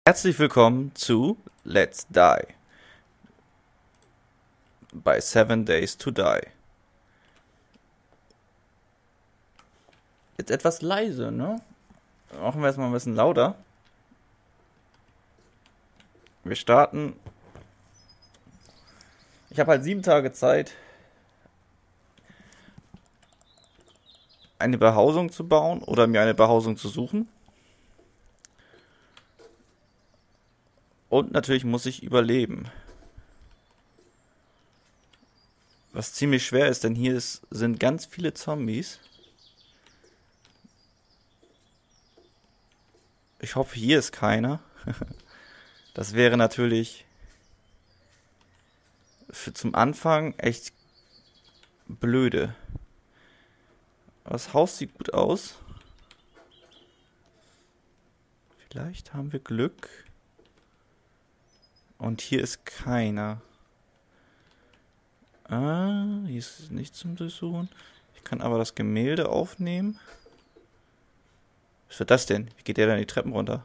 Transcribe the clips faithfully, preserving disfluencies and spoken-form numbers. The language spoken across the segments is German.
Herzlich willkommen zu Let's Die bei Seven Days to Die. Jetzt etwas leise, ne? Machen wir erstmal ein bisschen lauter. Wir starten. Ich habe halt sieben Tage Zeit, eine Behausung zu bauen oder mir eine Behausung zu suchen. Und natürlich muss ich überleben. Was ziemlich schwer ist, denn hier ist, sind ganz viele Zombies. Ich hoffe, hier ist keiner. Das wäre natürlich für zum Anfang echt blöde. Das Haus sieht gut aus. Vielleicht haben wir Glück. Und hier ist keiner. Ah, hier ist nichts zum Durchsuchen. Ich kann aber das Gemälde aufnehmen. Was wird das denn? Wie geht der denn die Treppen runter?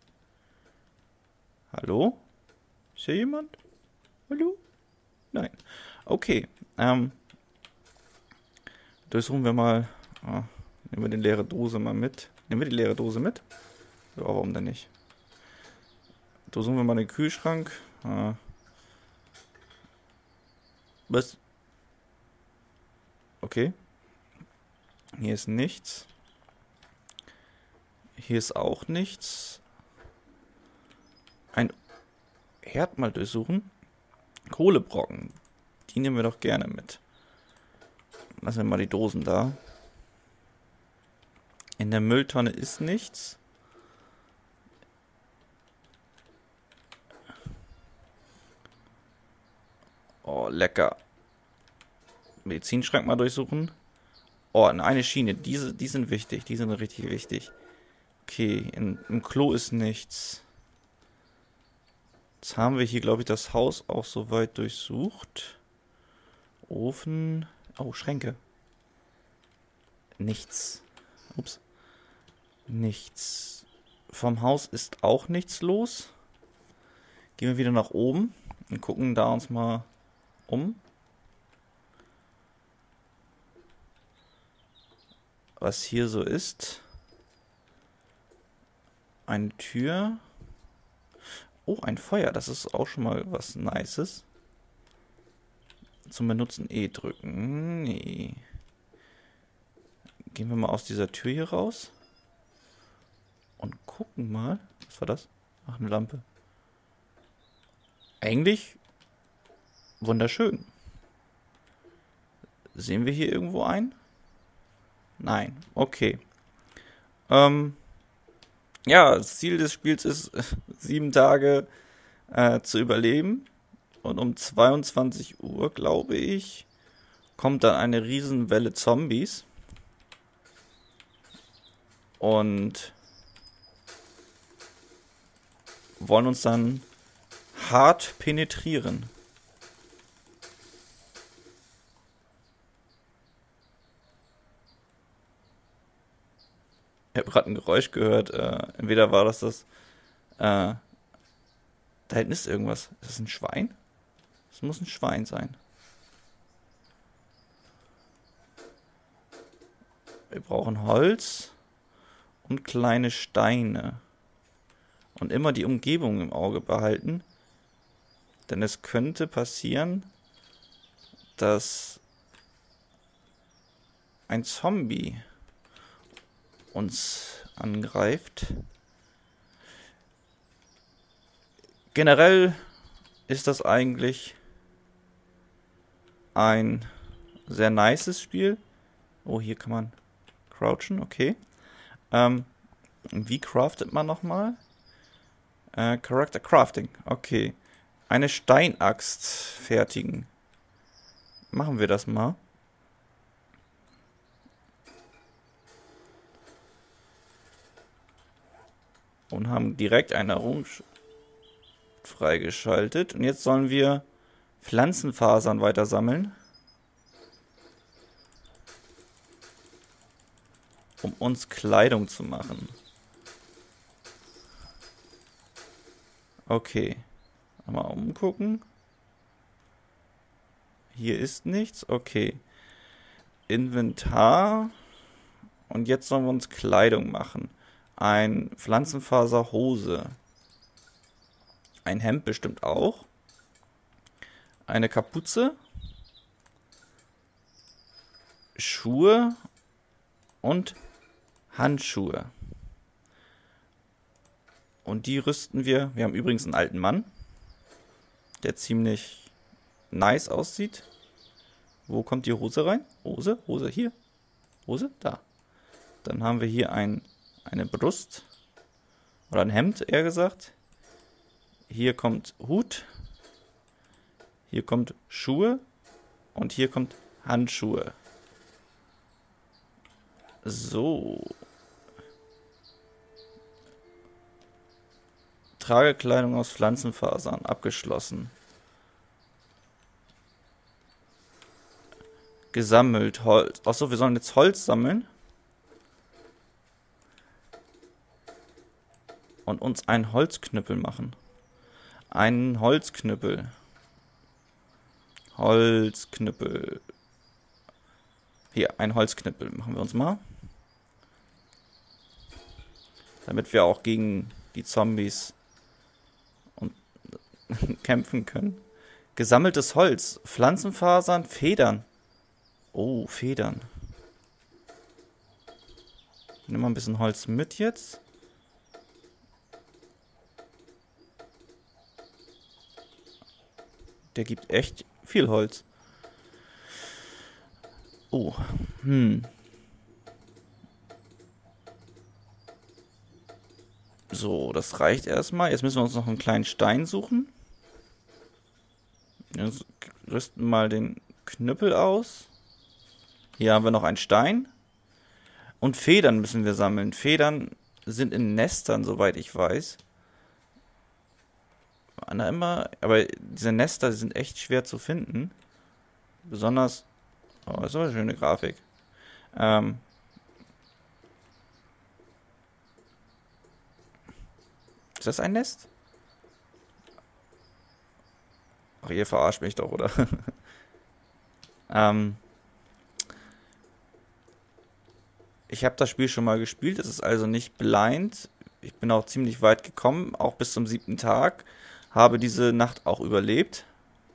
Hallo? Ist hier jemand? Hallo? Nein. Okay. Ähm. Durchsuchen wir mal. Ah, nehmen wir die leere Dose mal mit. Nehmen wir die leere Dose mit? Ja, warum denn nicht? Durchsuchen wir mal den Kühlschrank. Ah. Was? Okay. Hier ist nichts. Hier ist auch nichts. Ein Herd mal durchsuchen. Kohlebrocken. Die nehmen wir doch gerne mit. Lassen wir mal die Dosen da. In der Mülltonne ist nichts. Oh, lecker. Medizinschrank mal durchsuchen. Oh, eine Schiene. Diese, die sind wichtig. Die sind richtig wichtig. Okay, in, im Klo ist nichts. Jetzt haben wir hier, glaube ich, das Haus auch soweit durchsucht. Ofen. Oh, Schränke. Nichts. Ups. Nichts. Vom Haus ist auch nichts los. Gehen wir wieder nach oben und gucken da uns mal um. Was hier so ist. Eine Tür. Oh, ein Feuer. Das ist auch schon mal was Nices. Zum Benutzen E drücken. Nee. Gehen wir mal aus dieser Tür hier raus. Und gucken mal. Was war das? Ach, eine Lampe. Eigentlich wunderschön. Sehen wir hier irgendwo ein? Nein. Okay. Ähm... Ja, das Ziel des Spiels ist, sieben Tage äh, zu überleben. Und um zweiundzwanzig Uhr, glaube ich, kommt dann eine Riesenwelle Zombies. Und wollen uns dann hart penetrieren. Ich habe gerade ein Geräusch gehört. Äh, entweder war das das. Äh, da hinten ist irgendwas. Ist das ein Schwein? Das muss ein Schwein sein. Wir brauchen Holz und kleine Steine. Und immer die Umgebung im Auge behalten. Denn es könnte passieren, dass ein Zombie uns angreift. Generell ist das eigentlich ein sehr nices Spiel. Oh, hier kann man crouchen, okay. Ähm, wie craftet man nochmal? Äh, Character Crafting, okay. Eine Steinaxt fertigen. Machen wir das mal. Und haben direkt eine Errungenschaft freigeschaltet. Und jetzt sollen wir Pflanzenfasern weiter sammeln. Um uns Kleidung zu machen. Okay. Mal umgucken. Hier ist nichts. Okay. Inventar. Und jetzt sollen wir uns Kleidung machen. Ein Pflanzenfaserhose. Ein Hemd bestimmt auch. Eine Kapuze. Schuhe. Und Handschuhe. Und die rüsten wir. Wir haben übrigens einen alten Mann, der ziemlich nice aussieht. Wo kommt die Hose rein? Hose? Hose hier? Hose? Da. Dann haben wir hier ein, eine Brust. Oder ein Hemd, eher gesagt. Hier kommt Hut. Hier kommt Schuhe. Und hier kommt Handschuhe. So. Tragekleidung aus Pflanzenfasern. Abgeschlossen. Gesammelt. Holz. Achso, wir sollen jetzt Holz sammeln. Und uns einen Holzknüppel machen. Einen Holzknüppel. Holzknüppel. Hier, ein Holzknüppel machen wir uns mal. Damit wir auch gegen die Zombies und kämpfen können. Gesammeltes Holz. Pflanzenfasern, Federn. Oh, Federn. Nimm mal ein bisschen Holz mit jetzt. Der gibt echt viel Holz. Oh, hm. So, das reicht erstmal. Jetzt müssen wir uns noch einen kleinen Stein suchen. Jetzt rüsten mal den Knüppel aus. Hier haben wir noch einen Stein. Und Federn müssen wir sammeln. Federn sind in Nestern, soweit ich weiß. Na, immer, aber diese Nester die sind echt schwer zu finden. Besonders. Oh, das ist aber eine schöne Grafik. Ähm. Ist das ein Nest? Ach, ihr verarscht mich doch, oder? ähm. Ich habe das Spiel schon mal gespielt. Es ist also nicht blind. Ich bin auch ziemlich weit gekommen, auch bis zum siebten Tag. Habe diese Nacht auch überlebt.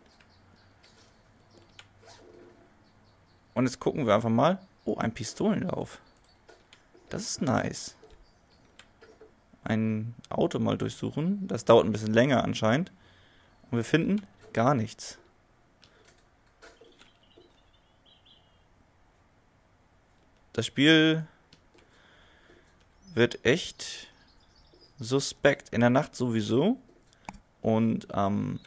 Und jetzt gucken wir einfach mal. Oh, ein Pistolenlauf. Das ist nice. Ein Auto mal durchsuchen. Das dauert ein bisschen länger anscheinend. Und wir finden gar nichts. Das Spiel wird echt suspekt. In der Nacht sowieso. Und am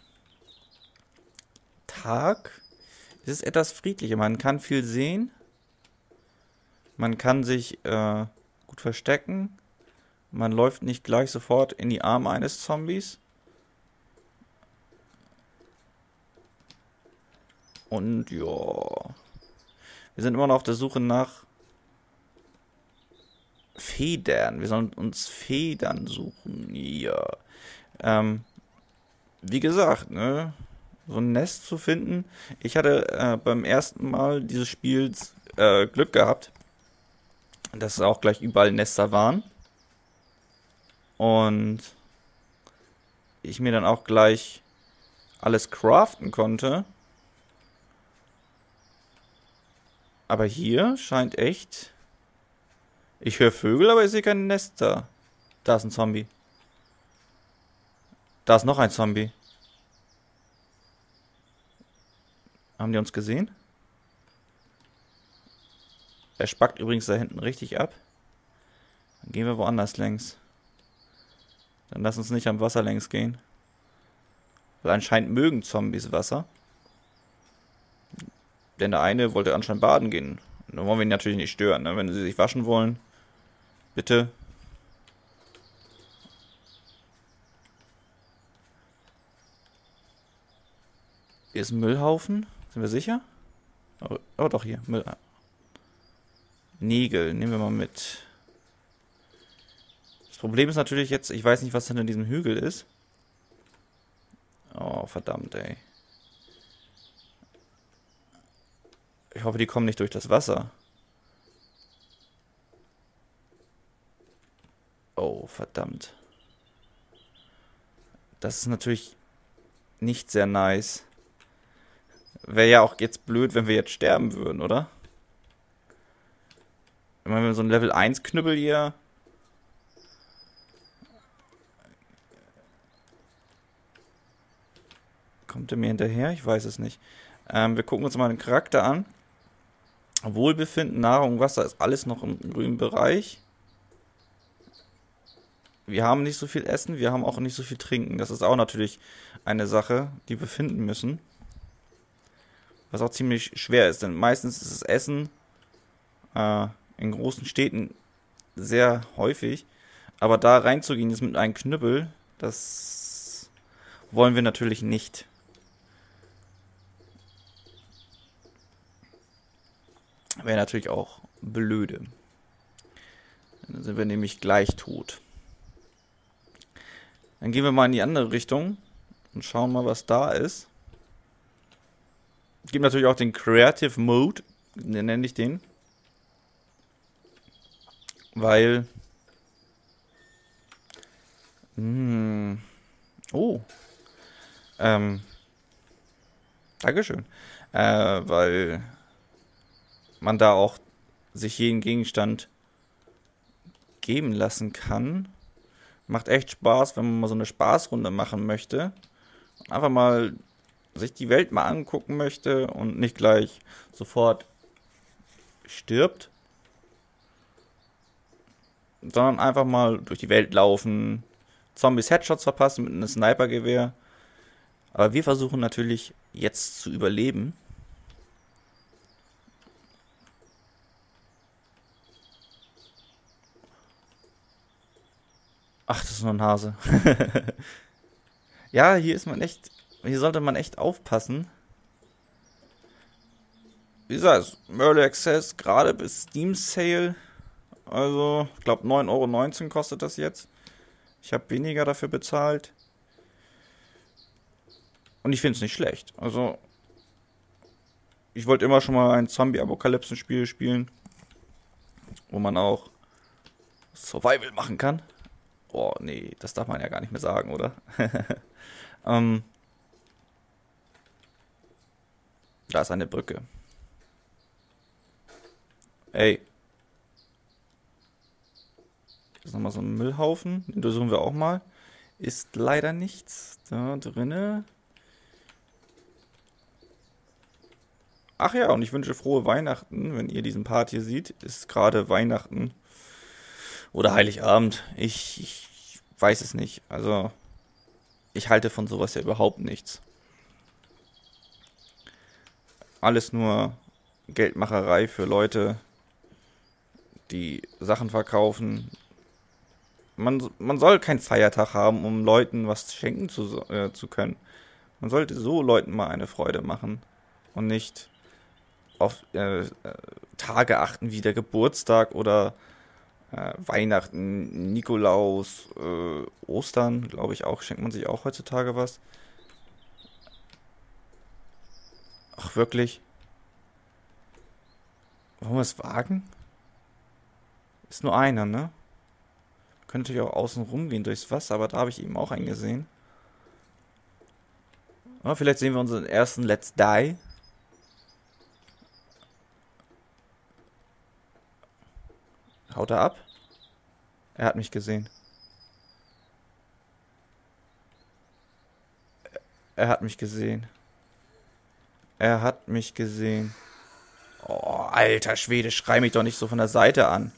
Tag ist es etwas friedlicher. Man kann viel sehen. Man kann sich äh, gut verstecken. Man läuft nicht gleich sofort in die Arme eines Zombies. Und ja. Wir sind immer noch auf der Suche nach Federn. Wir sollen uns Federn suchen. Ja. Ähm. Wie gesagt, ne, so ein Nest zu finden. Ich hatte äh, beim ersten Mal dieses Spiels äh, Glück gehabt, dass es auch gleich überall Nester waren. Und ich mir dann auch gleich alles craften konnte. Aber hier scheint echt... Ich höre Vögel, aber ich sehe kein Nester. Da ist ein Zombie. Da ist noch ein Zombie. Haben die uns gesehen? Er spackt übrigens da hinten richtig ab. Dann gehen wir woanders längs. Dann lass uns nicht am Wasser längs gehen. Weil anscheinend mögen Zombies Wasser. Denn der eine wollte anscheinend baden gehen. Und dann wollen wir ihn natürlich nicht stören, ne? Wenn sie sich waschen wollen. Bitte. Hier ist ein Müllhaufen. Sind wir sicher? Oh, oh doch, hier. Müll. Nägel. Nehmen wir mal mit. Das Problem ist natürlich jetzt, ich weiß nicht, was hinter diesem Hügel ist. Oh, verdammt, ey. Ich hoffe, die kommen nicht durch das Wasser. Oh, verdammt. Das ist natürlich nicht sehr nice. Wäre ja auch jetzt blöd, wenn wir jetzt sterben würden, oder? Wenn wir so ein Level eins Knüppel hier. Kommt er mir hinterher? Ich weiß es nicht. Ähm, wir gucken uns mal den Charakter an. Wohlbefinden, Nahrung, Wasser ist alles noch im grünen Bereich. Wir haben nicht so viel Essen, wir haben auch nicht so viel Trinken. Das ist auch natürlich eine Sache, die wir finden müssen. Was auch ziemlich schwer ist, denn meistens ist das Essen äh, in großen Städten sehr häufig. Aber da reinzugehen jetzt mit einem Knüppel, das wollen wir natürlich nicht. Wäre natürlich auch blöde. Dann sind wir nämlich gleich tot. Dann gehen wir mal in die andere Richtung und schauen mal, was da ist. Es gibt natürlich auch den Creative Mode, nenne ich den. Weil... Mh, oh. Ähm. Dankeschön. Äh, weil man da auch sich jeden Gegenstand geben lassen kann. Macht echt Spaß, wenn man mal so eine Spaßrunde machen möchte. Einfach mal sich die Welt mal angucken möchte und nicht gleich sofort stirbt. Sondern einfach mal durch die Welt laufen, Zombies Headshots verpassen mit einem Snipergewehr. Aber wir versuchen natürlich jetzt zu überleben. Ach, das ist nur ein Hase. Ja, hier ist man echt, hier sollte man echt aufpassen. Wie gesagt, Early Access, gerade bis Steam Sale. Also, ich glaube neun Euro neunzehn kostet das jetzt. Ich habe weniger dafür bezahlt. Und ich finde es nicht schlecht. Also, ich wollte immer schon mal ein Zombie-Apokalypsen-Spiel spielen, wo man auch Survival machen kann. Oh, nee, das darf man ja gar nicht mehr sagen, oder? ähm, da ist eine Brücke. Ey. Das ist nochmal so ein Müllhaufen. Den untersuchen wir auch mal. Ist leider nichts da drinne. Ach ja, und ich wünsche frohe Weihnachten, wenn ihr diesen Part hier seht. Ist gerade Weihnachten. Oder Heiligabend. Ich, ich weiß es nicht. Also, ich halte von sowas ja überhaupt nichts. Alles nur Geldmacherei für Leute, die Sachen verkaufen. Man, man soll keinen Feiertag haben, um Leuten was schenken zu, äh, zu können. Man sollte so Leuten mal eine Freude machen. Und nicht auf äh, äh, Tage achten wie der Geburtstag oder äh, Weihnachten, Nikolaus, äh, Ostern, glaube ich auch, schenkt man sich auch heutzutage was. Ach, wirklich? Wollen wir es wagen? Ist nur einer, ne? Könnte natürlich auch außen rumgehen durchs Wasser, aber da habe ich eben auch einen gesehen. Ja, vielleicht sehen wir unseren ersten Let's Die. Haut er ab? Er hat mich gesehen. Er hat mich gesehen. Er hat mich gesehen. Oh, alter Schwede, schrei mich doch nicht so von der Seite an.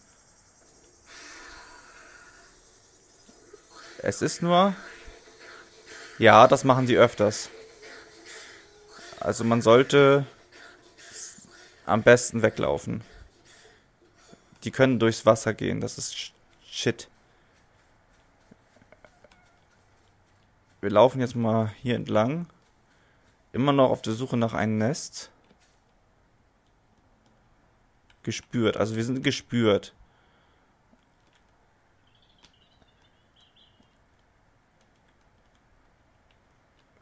Es ist nur... Ja, das machen sie öfters. Also man sollte am besten weglaufen. Die können durchs Wasser gehen, das ist shit. Wir laufen jetzt mal hier entlang. Immer noch auf der Suche nach einem Nest. Gespürt, also wir sind gespürt.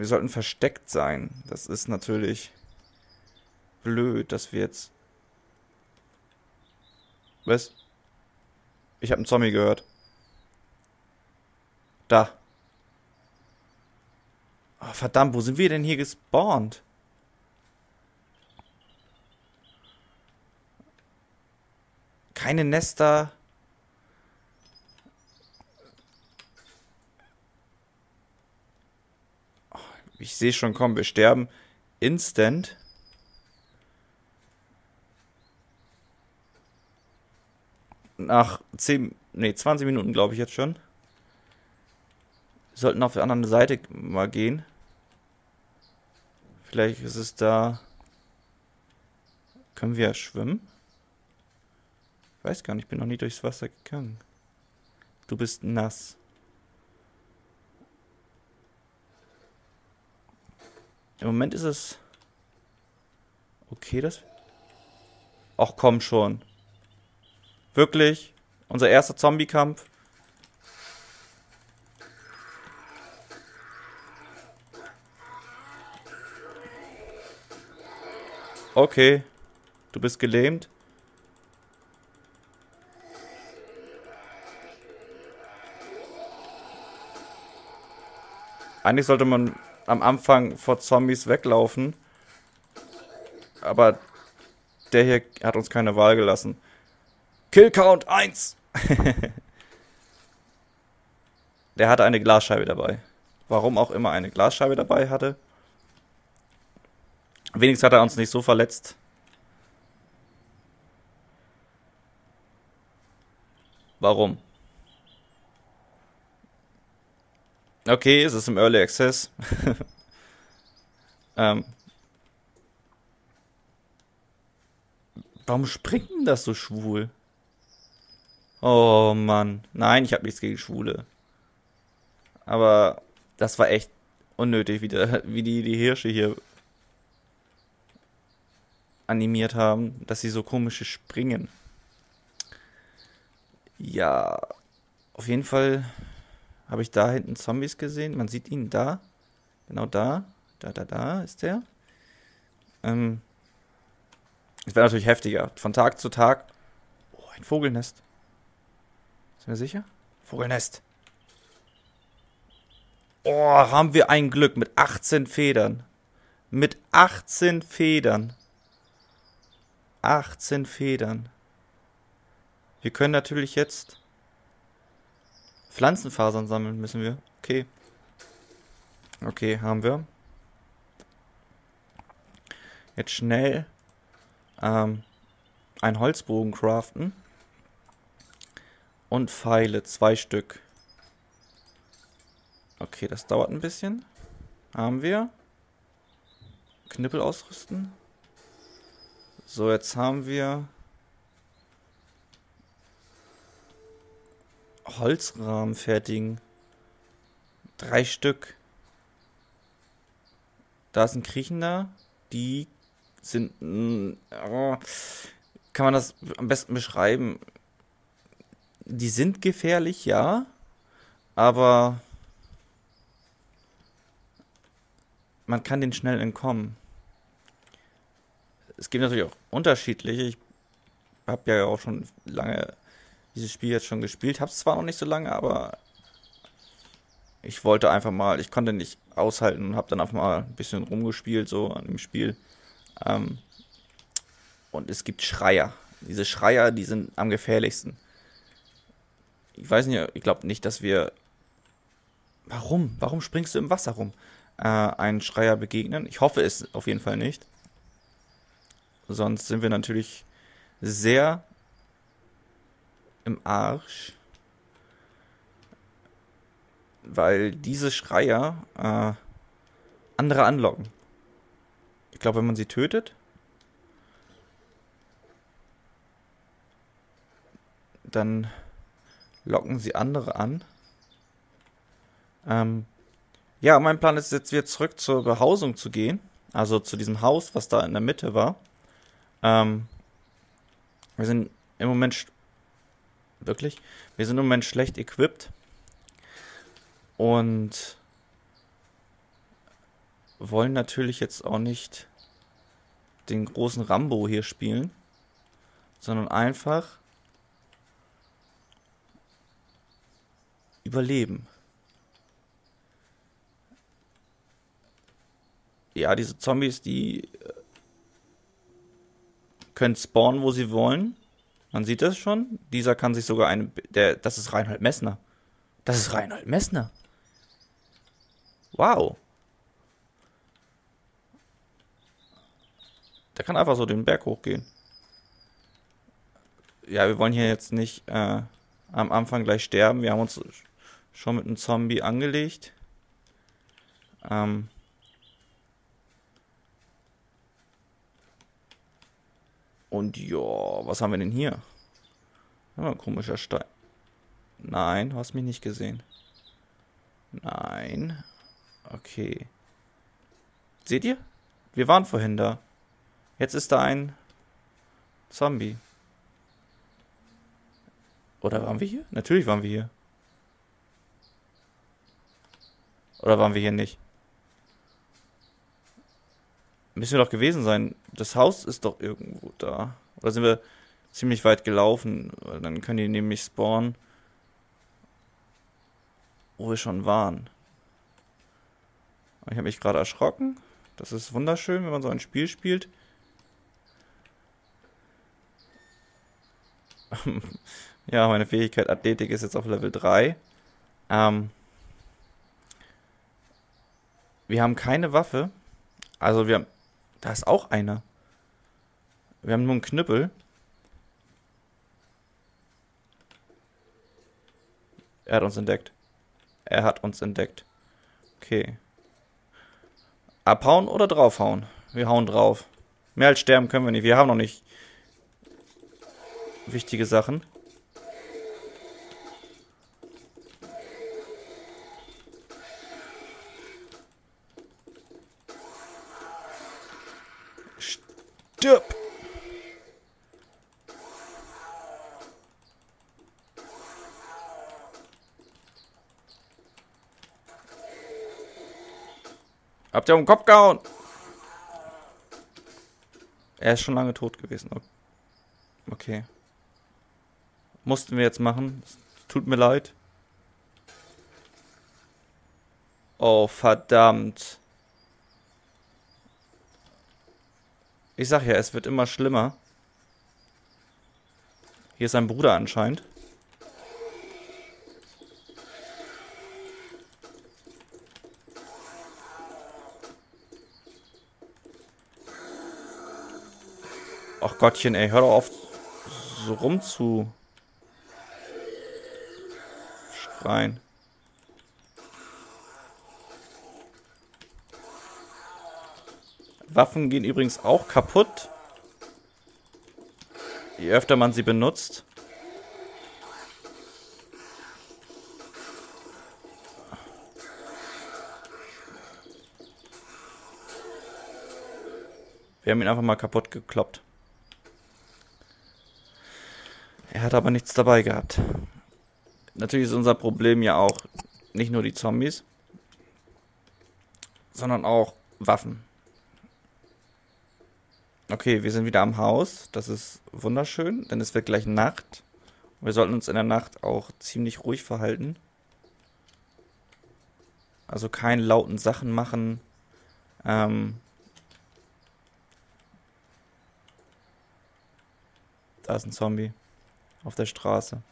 Wir sollten versteckt sein. Das ist natürlich blöd, dass wir jetzt... Was? Ich habe einen Zombie gehört. Da. Oh, verdammt, wo sind wir denn hier gespawnt? Keine Nester. Oh, ich sehe schon, komm, wir sterben instant. Nach zehn, nee, zwanzig Minuten, glaube ich jetzt schon. Wir sollten auf der anderen Seite mal gehen. Vielleicht ist es da... Können wir schwimmen? Ich weiß gar nicht, ich bin noch nie durchs Wasser gegangen. Du bist nass. Im Moment ist es... Okay, das... Ach komm schon. Wirklich? Unser erster Zombie-Kampf? Okay. Du bist gelähmt. Eigentlich sollte man am Anfang vor Zombies weglaufen. Aber der hier hat uns keine Wahl gelassen. Killcount eins! Der hatte eine Glasscheibe dabei. Warum auch immer eine Glasscheibe dabei hatte. Wenigstens hat er uns nicht so verletzt. Warum? Okay, es ist im Early Access. ähm. Warum springt denn das so schwul? Oh Mann. Nein, ich habe nichts gegen Schwule. Aber das war echt unnötig, wie, der, wie die, die Hirsche hier animiert haben, dass sie so komische springen. Ja, auf jeden Fall habe ich da hinten Zombies gesehen. Man sieht ihn da. Genau da. Da, da, da ist der. Ähm, es wäre natürlich heftiger. Von Tag zu Tag. Oh, ein Vogelnest. Sind wir sicher? Vogelnest. Oh, haben wir ein Glück mit achtzehn Federn. Mit achtzehn Federn. achtzehn Federn. Wir können natürlich jetzt Pflanzenfasern sammeln, müssen wir. Okay. Okay, haben wir. Jetzt schnell ähm, einen Holzbogen craften. Und Pfeile, zwei Stück. Okay, das dauert ein bisschen. Haben wir. Knüppel ausrüsten. So, jetzt haben wir Holzrahmen fertigen. Drei Stück. Da ist ein Kriechender. Die sind... Oh, kann man das am besten beschreiben? Die sind gefährlich, ja. Aber man kann denen schnell entkommen. Es gibt natürlich auch unterschiedliche. Ich habe ja auch schon lange dieses Spiel jetzt schon gespielt. Habe es zwar noch nicht so lange, aber ich wollte einfach mal, ich konnte nicht aushalten und habe dann einfach mal ein bisschen rumgespielt so an dem Spiel. Ähm, und es gibt Schreier. Diese Schreier, die sind am gefährlichsten. Ich weiß nicht, ich glaube nicht, dass wir... Warum? Warum springst du im Wasser rum? Äh, einen Schreier begegnen. Ich hoffe es auf jeden Fall nicht. Sonst sind wir natürlich sehr im Arsch. Weil diese Schreier äh, andere anlocken. Ich glaube, wenn man sie tötet, dann locken sie andere an. Ähm, ja, mein Plan ist jetzt wieder zurück zur Behausung zu gehen. Also zu diesem Haus, was da in der Mitte war. Ähm, wir sind im Moment... sch- Wirklich? Wir sind im Moment schlecht equipped. Und wollen natürlich jetzt auch nicht den großen Rambo hier spielen, sondern einfach überleben. Ja, diese Zombies, die können spawnen, wo sie wollen. Man sieht das schon. Dieser kann sich sogar eine... Der, das ist Reinhold Messner. Das ist Reinhold Messner. Wow. Der kann einfach so den Berg hochgehen. Ja, wir wollen hier jetzt nicht äh, am Anfang gleich sterben. Wir haben uns schon mit einem Zombie angelegt. Ähm... Und ja, was haben wir denn hier? Oh, ein komischer Stein. Nein, du hast mich nicht gesehen. Nein. Okay. Seht ihr? Wir waren vorhin da. Jetzt ist da ein Zombie. Oder waren wir hier? Natürlich waren wir hier. Oder waren wir hier nicht? Müssen wir doch gewesen sein. Das Haus ist doch irgendwo da. Oder sind wir ziemlich weit gelaufen? Weil dann können die nämlich spawnen, wo wir schon waren. Ich habe mich gerade erschrocken. Das ist wunderschön, wenn man so ein Spiel spielt. Ja, meine Fähigkeit Athletik ist jetzt auf Level drei. Ähm, wir haben keine Waffe. Also wir haben... Da ist auch einer. Wir haben nur einen Knüppel. Er hat uns entdeckt. Er hat uns entdeckt. Okay. Abhauen oder draufhauen? Wir hauen drauf. Mehr als sterben können wir nicht. Wir haben noch nicht wichtige Sachen. Stirb! Habt ihr auf den Kopf gehauen? Er ist schon lange tot gewesen. Okay. Mussten wir jetzt machen. Es tut mir leid. Oh, verdammt. Ich sag ja, es wird immer schlimmer. Hier ist sein Bruder anscheinend. Ach Gottchen, ey, hör doch auf, so rum zu schreien. Waffen gehen übrigens auch kaputt, je öfter man sie benutzt. Wir haben ihn einfach mal kaputt gekloppt. Er hat aber nichts dabei gehabt. Natürlich ist unser Problem ja auch nicht nur die Zombies, sondern auch Waffen. Okay, wir sind wieder am Haus. Das ist wunderschön, denn es wird gleich Nacht. Wir sollten uns in der Nacht auch ziemlich ruhig verhalten. Also keine lauten Sachen machen. Ähm da ist ein Zombie. Auf der Straße.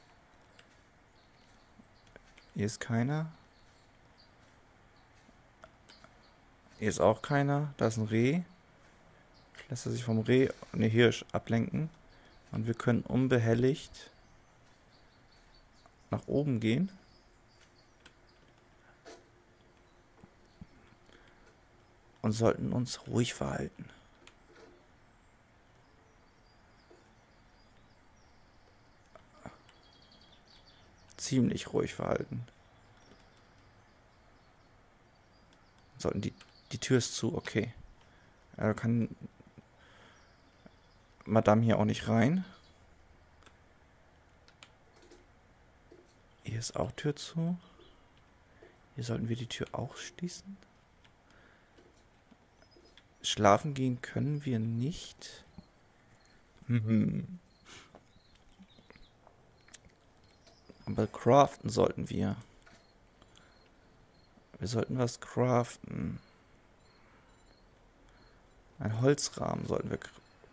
Hier ist keiner. Hier ist auch keiner. Da ist ein Reh. Lässt er sich vom Reh, ne Hirsch, ablenken. Und wir können unbehelligt nach oben gehen. Und sollten uns ruhig verhalten. Ziemlich ruhig verhalten. Sollten die, die Tür ist zu, okay. Er kann Madame hier auch nicht rein. Hier ist auch Tür zu. Hier sollten wir die Tür auch schließen. Schlafen gehen können wir nicht. Mhm. Aber craften sollten wir. Wir sollten was craften. Ein Holzrahmen sollten wir.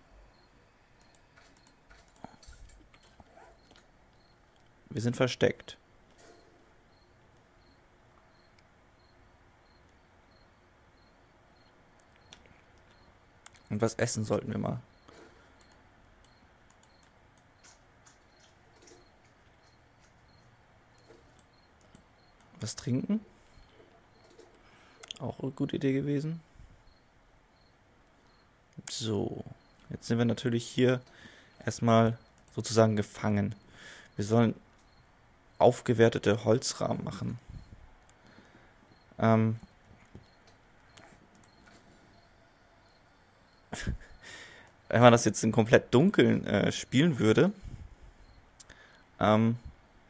Wir sind versteckt. Und was essen sollten wir mal. Was trinken? Auch eine gute Idee gewesen. So, jetzt sind wir natürlich hier erstmal sozusagen gefangen. Wir sollen aufgewertete Holzrahmen machen. Ähm Wenn man das jetzt in komplett Dunkeln äh, spielen würde, ähm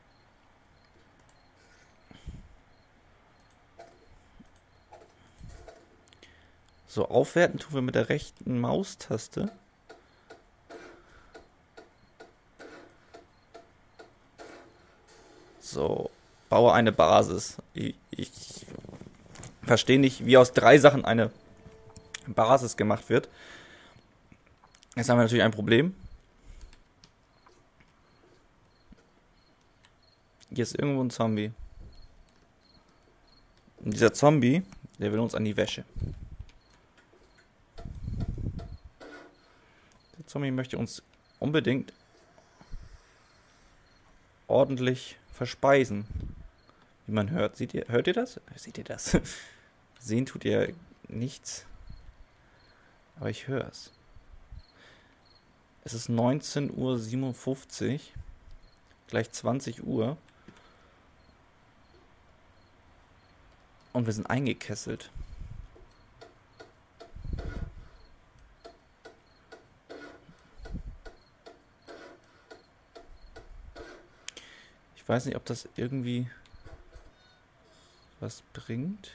so aufwerten tun wir mit der rechten Maustaste. So, baue eine Basis. Ich, ich verstehe nicht, wie aus drei Sachen eine Basis gemacht wird. Jetzt haben wir natürlich ein Problem. Hier ist irgendwo ein Zombie. Und dieser Zombie, der will uns an die Wäsche. Der Zombie möchte uns unbedingt ordentlich verspeisen. Wie man hört. Seht ihr, hört ihr das? Seht ihr das? Sehen tut ihr nichts. Aber ich höre es. Es ist neunzehn Uhr siebenundfünfzig. Gleich zwanzig Uhr. Und wir sind eingekesselt. Ich weiß nicht, ob das irgendwie was bringt.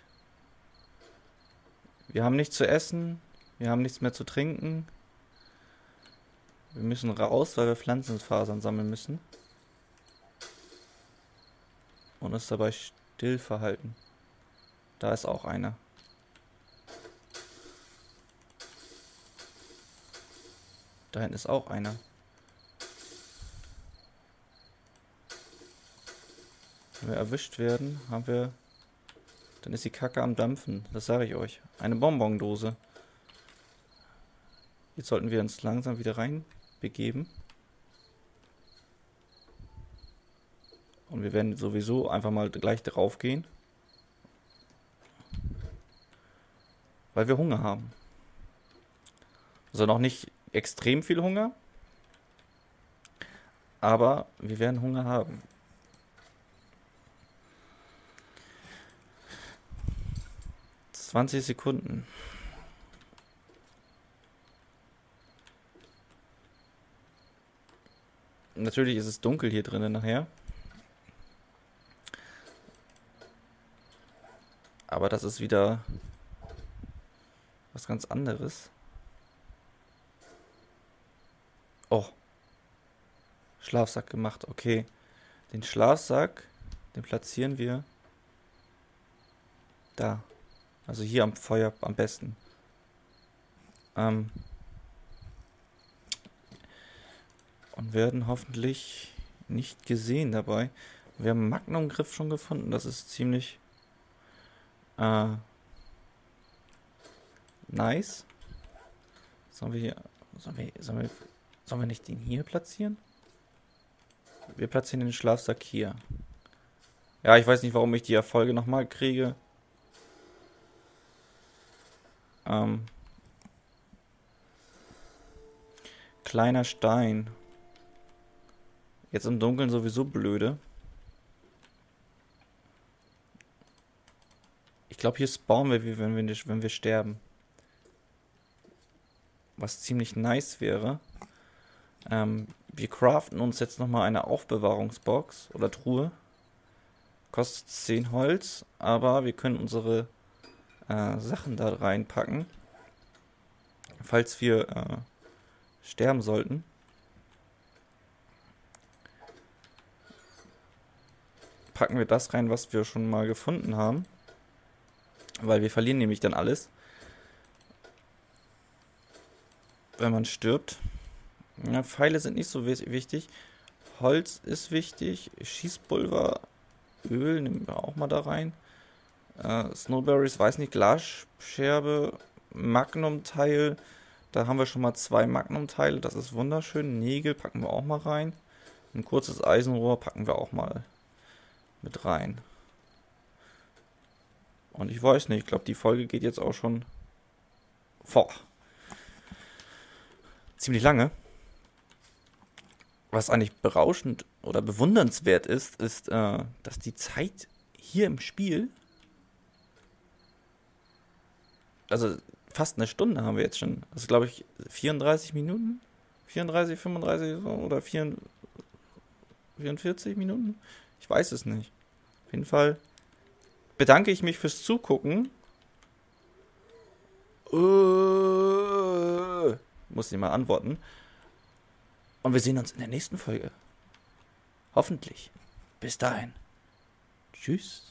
Wir haben nichts zu essen. Wir haben nichts mehr zu trinken. Wir müssen raus, weil wir Pflanzenfasern sammeln müssen. Und uns dabei still verhalten. Da ist auch einer. Da hinten ist auch einer. Wenn wir erwischt werden, haben wir... Dann ist die Kacke am Dampfen. Das sage ich euch. Eine Bonbondose. Jetzt sollten wir uns langsam wieder rein begeben. Und wir werden sowieso einfach mal gleich drauf gehen. Weil wir Hunger haben. Also noch nicht extrem viel Hunger. Aber wir werden Hunger haben. zwanzig Sekunden. Natürlich ist es dunkel hier drinnen nachher. Aber das ist wieder was ganz anderes. Oh. Schlafsack gemacht. Okay. Den Schlafsack, den platzieren wir da. Also hier am Feuer am besten. Ähm. Und werden hoffentlich nicht gesehen dabei. Wir haben einen Magnumgriff schon gefunden. Das ist ziemlich äh, nice. Sollen wir hier. Sollen wir, sollen wir, sollen wir nicht den hier platzieren? Wir platzieren den Schlafsack hier. Ja, ich weiß nicht, warum ich die Erfolge nochmal kriege. Ähm, kleiner Stein. Jetzt im Dunkeln sowieso blöde. Ich glaube, hier spawnen wir, wie wenn wir, wenn wir sterben. Was ziemlich nice wäre. Ähm, wir craften uns jetzt nochmal eine Aufbewahrungsbox oder Truhe. Kostet zehn Holz, aber wir können unsere äh, Sachen da reinpacken. falls wir äh, sterben sollten. Packen wir das rein, was wir schon mal gefunden haben. Weil wir verlieren nämlich dann alles. Wenn man stirbt. Ja, Pfeile sind nicht so wichtig. Holz ist wichtig. Schießpulver, Öl nehmen wir auch mal da rein. Äh, Snowberries, weiß nicht, Glasscherbe, Magnum-Teil. Da haben wir schon mal zwei Magnum-Teile. Das ist wunderschön. Nägel packen wir auch mal rein. Ein kurzes Eisenrohr packen wir auch mal mit rein. Und ich weiß nicht, ich glaube, die Folge geht jetzt auch schon vor. Ziemlich lange. Was eigentlich berauschend oder bewundernswert ist, ist, äh, dass die Zeit hier im Spiel, also fast eine Stunde haben wir jetzt schon, also glaube ich vierunddreißig Minuten, vierunddreißig, fünfunddreißig oder vierundvierzig Minuten, ich weiß es nicht. Auf jeden Fall bedanke ich mich fürs Zugucken. Uh, muss ich mal antworten. Und wir sehen uns in der nächsten Folge. Hoffentlich. Bis dahin. Tschüss.